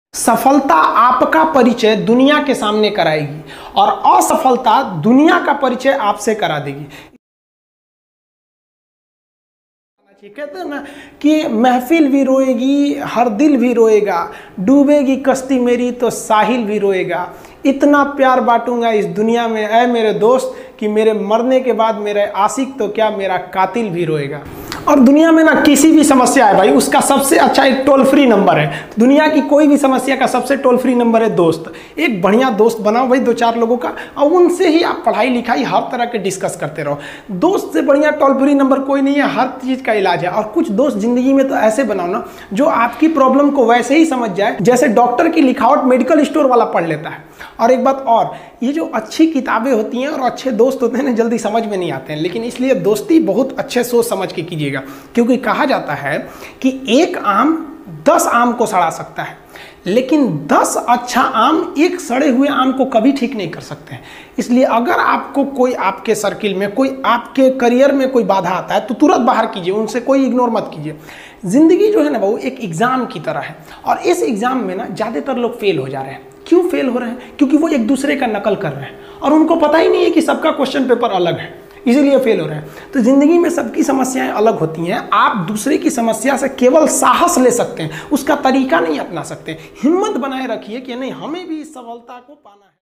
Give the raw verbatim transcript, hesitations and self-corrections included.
सफलता आपका परिचय दुनिया के सामने कराएगी और असफलता दुनिया का परिचय आपसे करा देगी। कहते हैं ना कि महफिल भी रोएगी, हर दिल भी रोएगा, डूबेगी कश्ती मेरी तो साहिल भी रोएगा। इतना प्यार बांटूंगा इस दुनिया में ऐ मेरे दोस्त कि मेरे मरने के बाद मेरे आशिक तो क्या मेरा कातिल भी रोएगा। और दुनिया में ना किसी भी समस्या है भाई, उसका सबसे अच्छा एक टोल फ्री नंबर है। दुनिया की कोई भी समस्या का सबसे टोल फ्री नंबर है दोस्त। एक बढ़िया दोस्त बनाओ भाई, दो चार लोगों का, और उनसे ही आप पढ़ाई लिखाई हर तरह के डिस्कस करते रहो। दोस्त से बढ़िया टोल फ्री नंबर कोई नहीं है, हर चीज़ का इलाज है। और कुछ दोस्त जिंदगी में तो ऐसे बनाओ ना जो आपकी प्रॉब्लम को वैसे ही समझ जाए जैसे डॉक्टर की लिखावट मेडिकल स्टोर वाला पढ़ लेता है। और एक बात और, ये जो अच्छी किताबें होती हैं और अच्छे दोस्त होते हैं ना, जल्दी समझ में नहीं आते हैं, लेकिन इसलिए दोस्ती बहुत अच्छे सोच समझ के कीजिएगा। क्योंकि कहा जाता है कि एक आम दस आम को सड़ा सकता है, लेकिन दस अच्छा आम एक सड़े हुए आम को कभी ठीक नहीं कर सकते हैं। इसलिए अगर आपको कोई आपके सर्किल में, कोई आपके करियर में कोई बाधा आता है तो तुरंत बाहर कीजिए, उनसे कोई इग्नोर मत कीजिए। जिंदगी जो है ना वो एक एग्जाम की तरह है, और इस एग्जाम में ना ज़्यादातर लोग फेल हो जा रहे हैं। क्यों फेल हो रहे हैं? क्योंकि वो एक दूसरे का नकल कर रहे हैं और उनको पता ही नहीं है कि सबका क्वेश्चन पेपर अलग है, इसीलिए फेल हो रहे हैं। तो जिंदगी में सबकी समस्याएं अलग होती हैं। आप दूसरे की समस्या से केवल साहस ले सकते हैं, उसका तरीका नहीं अपना सकते। हिम्मत बनाए रखिए कि नहीं, हमें भी इस सफलता को पाना है।